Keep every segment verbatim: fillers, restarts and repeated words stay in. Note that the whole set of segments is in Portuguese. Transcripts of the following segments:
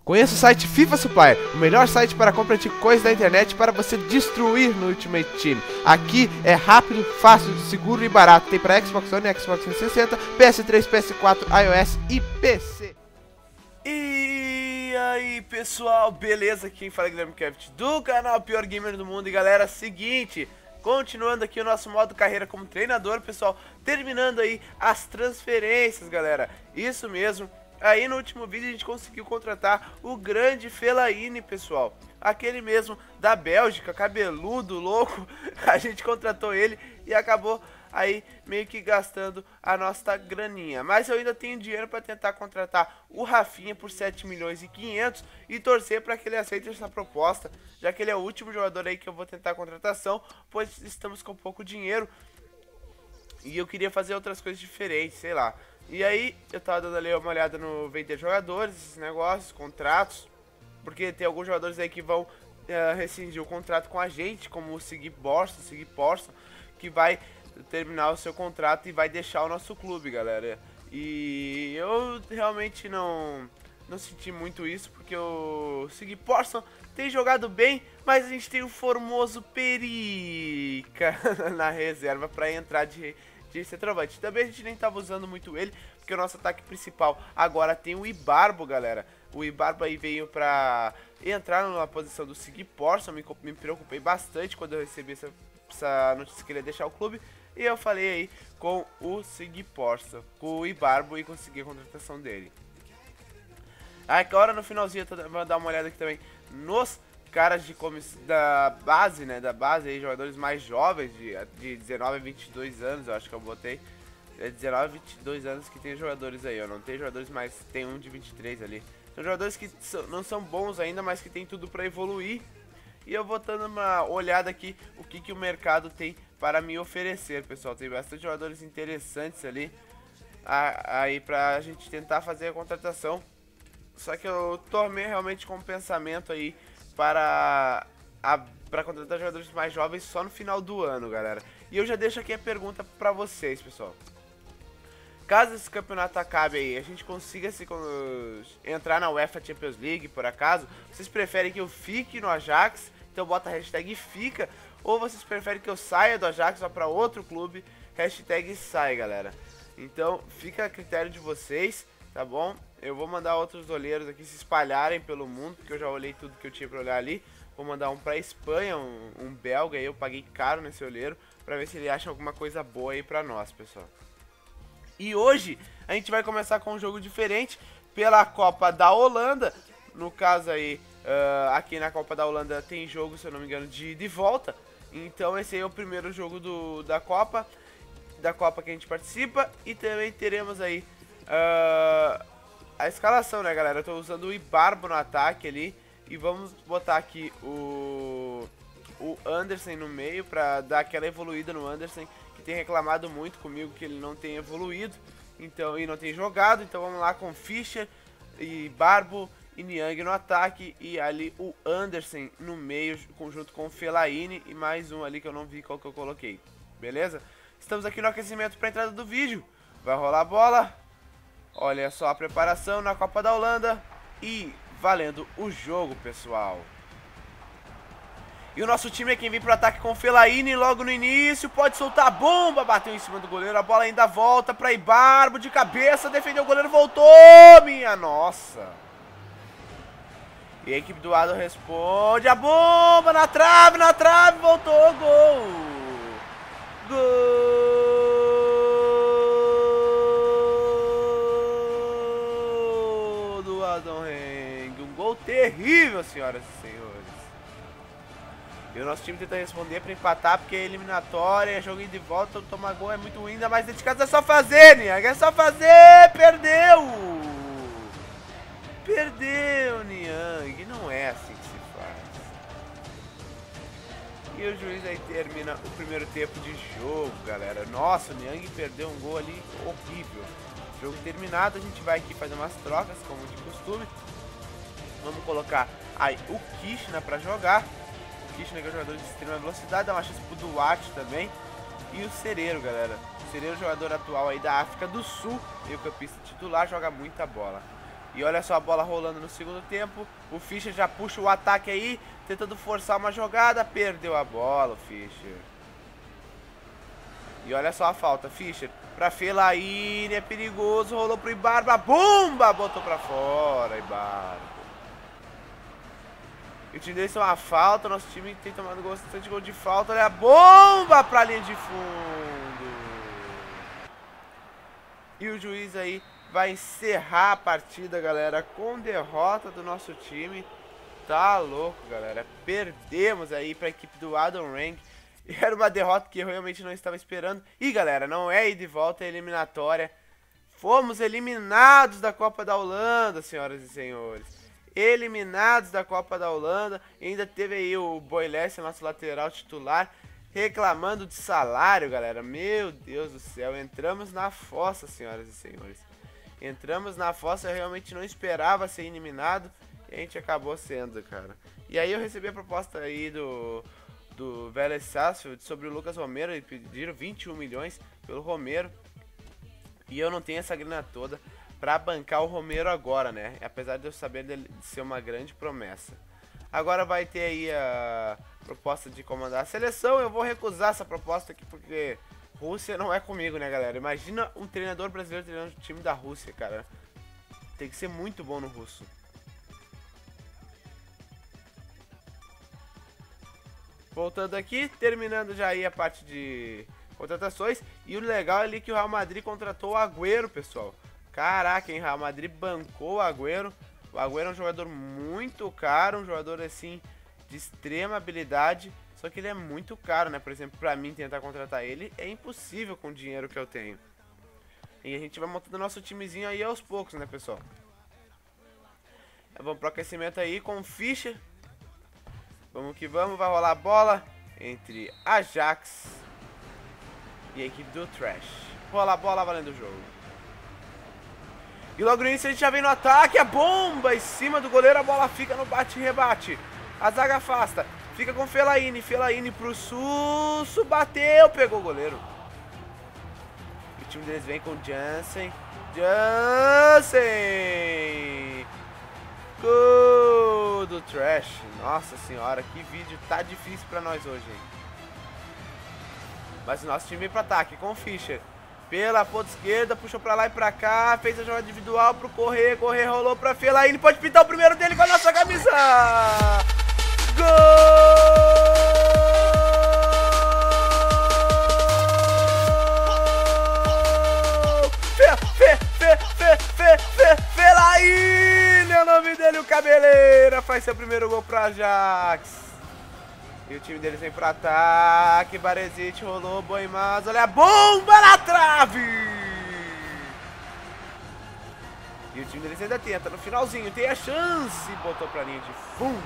Conheça o site FIFA Supplier, o melhor site para compra de coisas da internet para você destruir no Ultimate Team. Aqui é rápido, fácil, seguro e barato. Tem para Xbox One, Xbox trezentos e sessenta, P S três, P S quatro, iOS e P C. E aí pessoal, beleza? Quem fala é Guilherme Keft do canal Pior Gamer do Mundo. E galera, seguinte, continuando aqui o nosso modo carreira como treinador, pessoal, terminando aí as transferências, galera. Isso mesmo. Aí no último vídeo a gente conseguiu contratar o grande Fellaini, pessoal. Aquele mesmo da Bélgica, cabeludo, louco. A gente contratou ele e acabou aí meio que gastando a nossa graninha. Mas eu ainda tenho dinheiro para tentar contratar o Rafinha por sete milhões e quinhentos e torcer para que ele aceite essa proposta, já que ele é o último jogador aí que eu vou tentar a contratação, pois estamos com pouco dinheiro. E eu queria fazer outras coisas diferentes, sei lá. E aí, eu tava dando ali uma olhada no vender jogadores, esses negócios, contratos. Porque tem alguns jogadores aí que vão uh, rescindir o contrato com a gente, como o Sig Borson, Sig Porson, que vai terminar o seu contrato e vai deixar o nosso clube, galera. E eu realmente não, não senti muito isso, porque o Sig Porson tem jogado bem, mas a gente tem o Formoso Perica na reserva para entrar de... de centroavante. Também a gente nem estava usando muito ele, porque o nosso ataque principal agora tem o Ibarbo, galera. O Ibarbo aí veio pra entrar na posição do Sig Porson. Me, me preocupei bastante quando eu recebi essa, essa notícia que ele ia deixar o clube. E eu falei aí com o Sig Porson, com o Ibarbo, e consegui a contratação dele. Agora no finalzinho eu vou dar uma olhada aqui também nos caras de comiss... da base, né, da base aí, jogadores mais jovens, de, de dezenove a vinte e dois anos, eu acho que eu botei. É dezenove a vinte e dois anos que tem jogadores aí, ó, não tem jogadores mais, tem um de vinte e três ali. São jogadores que são, não são bons ainda, mas que tem tudo pra evoluir. E eu vou dando uma olhada aqui, o que, que o mercado tem para me oferecer, pessoal. Tem bastante jogadores interessantes ali, a, aí pra gente tentar fazer a contratação. Só que eu tomei realmente com um pensamento aí para, a, para contratar jogadores mais jovens só no final do ano, galera. E eu já deixo aqui a pergunta para vocês, pessoal. Caso esse campeonato acabe aí, a gente consiga se, uh, entrar na UEFA Champions League, por acaso, vocês preferem que eu fique no Ajax, então bota a hashtag fica, ou vocês preferem que eu saia do Ajax ou para outro clube, hashtag sai, galera. Então fica a critério de vocês, tá bom? Eu vou mandar outros olheiros aqui se espalharem pelo mundo, porque eu já olhei tudo que eu tinha pra olhar ali. Vou mandar um pra Espanha, um, um belga aí, eu paguei caro nesse olheiro, pra ver se ele acha alguma coisa boa aí pra nós, pessoal. E hoje a gente vai começar com um jogo diferente pela Copa da Holanda. No caso aí, uh, aqui na Copa da Holanda tem jogo, se eu não me engano, de ida e volta. Então esse aí é o primeiro jogo do, da Copa, da Copa que a gente participa. E também teremos aí... Uh, a escalação, né, galera? Eu tô usando o Ibarbo no ataque ali. E vamos botar aqui o, o Anderson no meio pra dar aquela evoluída no Anderson, que tem reclamado muito comigo que ele não tem evoluído, então, e não tem jogado. Então vamos lá com Fischer, Ibarbo e Niang no ataque. E ali o Anderson no meio, junto com o Fellaini. E mais um ali que eu não vi qual que eu coloquei. Beleza? Estamos aqui no aquecimento pra entrada do vídeo. Vai rolar a bola. Olha só a preparação na Copa da Holanda e valendo o jogo, pessoal. E o nosso time é quem vem pro ataque com o Fellaini logo no início. Pode soltar a bomba, bateu em cima do goleiro. A bola ainda volta para Ibarbo de cabeça, defendeu o goleiro, voltou, minha nossa. E a equipe do Ado responde, a bomba na trave, na trave, voltou, gol. Gol. Um gol terrível, senhoras e senhores. E o nosso time tenta responder para empatar, porque é eliminatória, é jogo de volta, tomar gol é muito ruim, ainda mais dentro de casa. É só fazer, Niang, é só fazer, perdeu! Perdeu, Niang, não é assim que se faz. E o juiz aí termina o primeiro tempo de jogo, galera. Nossa, o Niang perdeu um gol ali horrível. Jogo terminado, a gente vai aqui fazer umas trocas, como de costume. Vamos colocar aí o Kishna pra jogar. O Kishna que é um jogador de extrema velocidade, dá uma chance pro Duarte também. E o Cereiro, galera. O Cereiro, jogador atual aí da África do Sul, meio campista titular, joga muita bola. E olha só a bola rolando no segundo tempo. O Fischer já puxa o ataque aí, tentando forçar uma jogada. Perdeu a bola, o Fischer. E olha só a falta, Fischer pra Fellaini, é perigoso, rolou pro Ibarba, bomba, botou pra fora, Ibarba. E o time deles tem uma falta, nosso time tem tomado bastante gol de falta, olha a bomba pra linha de fundo. E o juiz aí vai encerrar a partida, galera, com derrota do nosso time. Tá louco, galera, perdemos aí pra equipe do Adam Rank. Era uma derrota que eu realmente não estava esperando. E galera, não é ida e volta, é eliminatória. Fomos eliminados da Copa da Holanda, senhoras e senhores. Eliminados da Copa da Holanda. E ainda teve aí o Boilesse, nosso lateral titular, reclamando de salário, galera. Meu Deus do céu, entramos na fossa, senhoras e senhores. Entramos na fossa, eu realmente não esperava ser eliminado. E a gente acabou sendo, cara. E aí eu recebi a proposta aí do... do Vélez Sarsfield sobre o Lucas Romero. Eles pediram vinte e um milhões pelo Romero. E eu não tenho essa grana toda pra bancar o Romero agora, né? Apesar de eu saber dele ser uma grande promessa. Agora vai ter aí a proposta de comandar a seleção. Eu vou recusar essa proposta aqui porque Rússia não é comigo, né, galera? Imagina um treinador brasileiro treinando o time da Rússia, cara. Tem que ser muito bom no russo. Voltando aqui, terminando já aí a parte de contratações. E o legal é ali que o Real Madrid contratou o Agüero, pessoal. Caraca, hein? O Real Madrid bancou o Agüero. O Agüero é um jogador muito caro, um jogador assim de extrema habilidade. Só que ele é muito caro, né? Por exemplo, pra mim tentar contratar ele é impossível com o dinheiro que eu tenho. E a gente vai montando nosso timezinho aí aos poucos, né, pessoal? Vamos pro aquecimento aí com o Fischer. Vamos que vamos, vai rolar a bola entre Ajax e a equipe do Trash. Rola a bola valendo o jogo. E logo no início a gente já vem no ataque, a bomba em cima do goleiro, a bola fica no bate e rebate. A zaga afasta, fica com Fellaini, Fellaini pro Susso, bateu, pegou o goleiro. E o time deles vem com Jansen, Jansen. Gol do Trash. Nossa senhora, que vídeo tá difícil pra nós hoje, hein? Mas o nosso time vem pro ataque com o Fischer. Pela ponta esquerda, puxou pra lá e pra cá. Fez a jogada individual pro Correr. Correr rolou pra Fellaini. Pode pintar o primeiro dele com a nossa camisa. Gol! Fe, fe, fe, fe, fe, fe, Fellaini é o nome dele, o Cabeleira. Faz seu primeiro gol pro Ajax. E o time deles vem pro ataque. Baresic rolou, Boimaz. Olha a bomba na trave! E o time deles ainda tenta. No finalzinho tem a chance. Botou pra linha de fundo.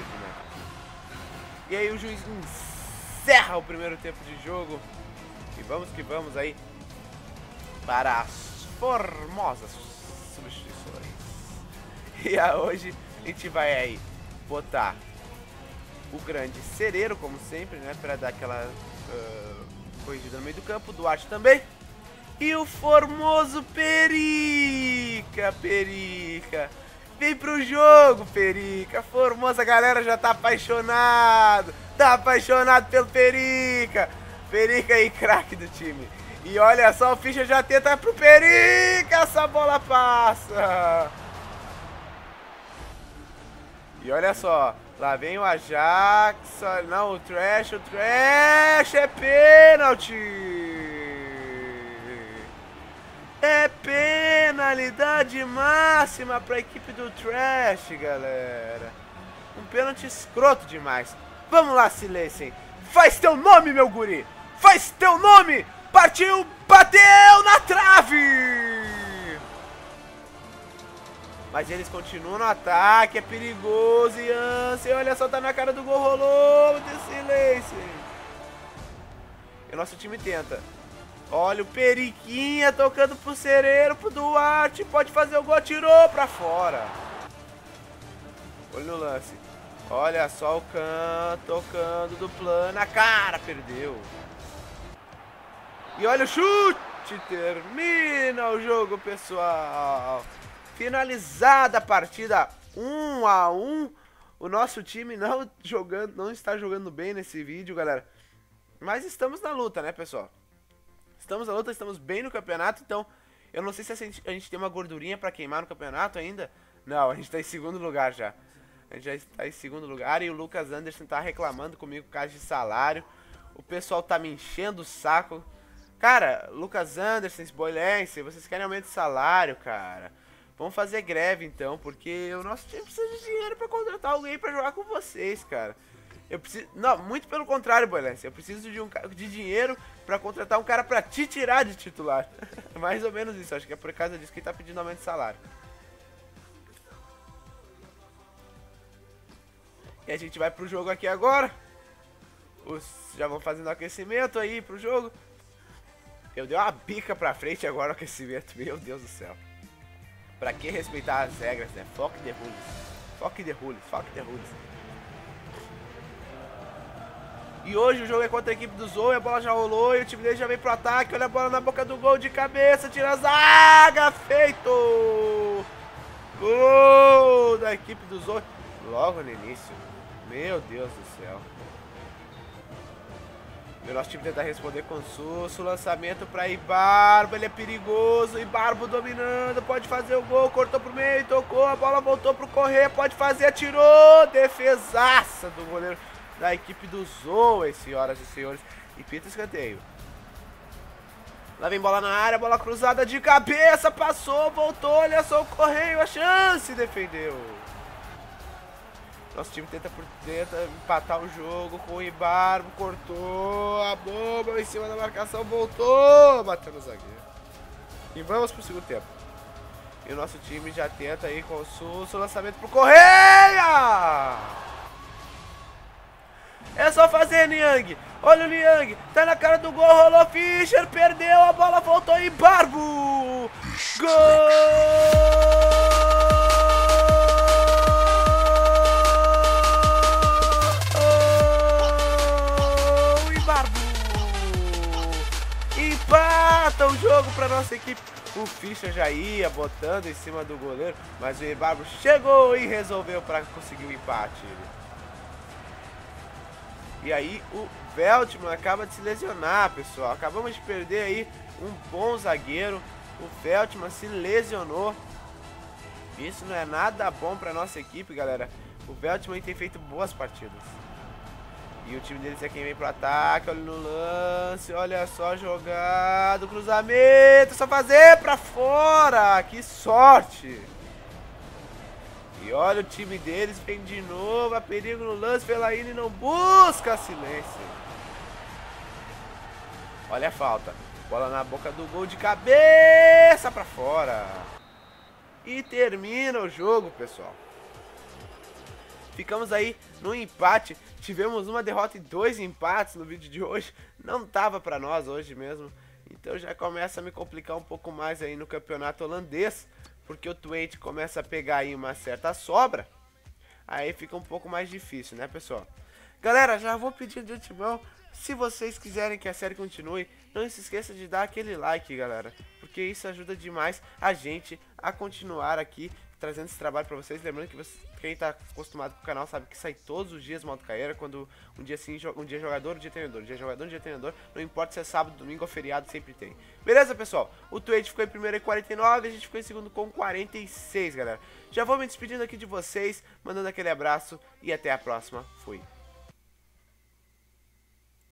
E aí o juiz encerra o primeiro tempo de jogo. E vamos que vamos aí para as formosas substituições. E a hoje a gente vai aí botar o grande Cereiro, como sempre, né? Pra dar aquela uh, corrigida no meio do campo. Duarte também. E o formoso Perica. Perica. Vem pro jogo, Perica. Formosa, a galera já tá apaixonado. Tá apaixonado pelo Perica. Perica aí, craque do time. E olha só, o Fischer já tenta pro Perica. Essa bola passa. E olha só. Lá vem o Ajax, não, o Trash, o Trash, é pênalti! É penalidade máxima para a equipe do Trash, galera. Um pênalti escroto demais. Vamos lá, Silencem. Faz teu nome, meu guri! Faz teu nome! Partiu, bateu na trave! Mas eles continuam no ataque, é perigoso, Jansen, olha só, tá na cara do gol, rolou, de silêncio. E o nosso time tenta. Olha o Periquinha tocando pro Cereiro, pro Duarte, pode fazer o gol, tirou pra fora. Olha no lance. Olha só o canto, tocando do plano, na cara, perdeu. E olha o chute, termina o jogo, pessoal. finalizada a partida um a um. O nosso time não, jogando, não está jogando bem nesse vídeo, galera. Mas estamos na luta, né, pessoal? Estamos na luta, estamos bem no campeonato, então... Eu não sei se a gente, a gente tem uma gordurinha pra queimar no campeonato ainda. Não, a gente tá em segundo lugar já. A gente já está em segundo lugar e o Lucas Anderson tá reclamando comigo por causa de salário. O pessoal tá me enchendo o saco. Cara, Lucas Anderson, Spoilense, vocês querem aumento de salário, cara? Vamos fazer greve então, porque o nosso time precisa de dinheiro pra contratar alguém pra jogar com vocês, cara. Eu preciso... Não, muito pelo contrário, Boilense. Eu preciso de, um... de dinheiro pra contratar um cara pra te tirar de titular. Mais ou menos isso. Acho que é por causa disso que ele tá pedindo aumento de salário. E a gente vai pro jogo aqui agora. Os... Já vão fazendo aquecimento aí pro jogo. Eu dei uma bica pra frente agora no aquecimento. Meu Deus do céu. Pra que respeitar as regras, né? Fuck the rules. Fuck the rules. Fuck the rules. E hoje o jogo é contra a equipe do Zoe, a bola já rolou e o time dele já vem pro ataque. Olha a bola na boca do gol de cabeça, tira a zaga, feito! Gol da equipe do Zoe, logo no início. Meu Deus do céu. E o nosso time tenta responder com susto, lançamento pra Ibarbo, ele é perigoso, Ibarbo dominando, pode fazer o gol, cortou pro meio, tocou, a bola voltou pro correr, pode fazer, atirou, defesaça do goleiro da equipe do Zoe, senhoras e senhores. E pita escanteio. Lá vem bola na área, bola cruzada de cabeça, passou, voltou, olha só o Correio, a chance, defendeu. Nosso time tenta, por, tenta empatar o jogo com o Ibarbo, cortou, a bomba em cima da marcação, voltou, bateu no zagueiro. E vamos pro segundo tempo. E o nosso time já tenta aí com o susto, lançamento pro Correia! É só fazer, Niang. Olha o Niang. Tá na cara do gol. Rolou Fischer. Perdeu. A bola voltou em Barbo. Gol! Oh, e Barbo. Empata o jogo pra nossa equipe. O Fischer já ia botando em cima do goleiro. Mas o Ibarbo chegou e resolveu pra conseguir o empate. E aí o Veltman acaba de se lesionar, pessoal. Acabamos de perder aí um bom zagueiro. O Veltman se lesionou. Isso não é nada bom pra nossa equipe, galera. O Veltman tem feito boas partidas. E o time deles é quem vem pro ataque. Olha no lance, olha só a jogada, cruzamento, só fazer pra fora. Que sorte! E olha o time deles, vem de novo, a perigo no lance, Fellaini não busca silêncio. Olha a falta, bola na boca do gol de cabeça pra fora. E termina o jogo, pessoal. Ficamos aí no empate, tivemos uma derrota e dois empates no vídeo de hoje. Não tava pra nós hoje mesmo, então já começa a me complicar um pouco mais aí no campeonato holandês. Porque o Twente começa a pegar aí uma certa sobra. Aí fica um pouco mais difícil, né, pessoal? Galera, já vou pedir de antemão. Se vocês quiserem que a série continue, não se esqueça de dar aquele like, galera. Porque isso ajuda demais a gente a continuar aqui trazendo esse trabalho pra vocês. Lembrando que você, quem tá acostumado com o canal sabe que sai todos os dias modo carreira. Quando um dia sim, um dia jogador, um dia treinador, um dia jogador, um dia treinador. Não importa se é sábado, domingo ou feriado, sempre tem. Beleza, pessoal? O Twitch ficou em primeiro com quarenta e nove, a gente ficou em segundo com quarenta e seis, galera. Já vou me despedindo aqui de vocês, mandando aquele abraço e até a próxima. Fui.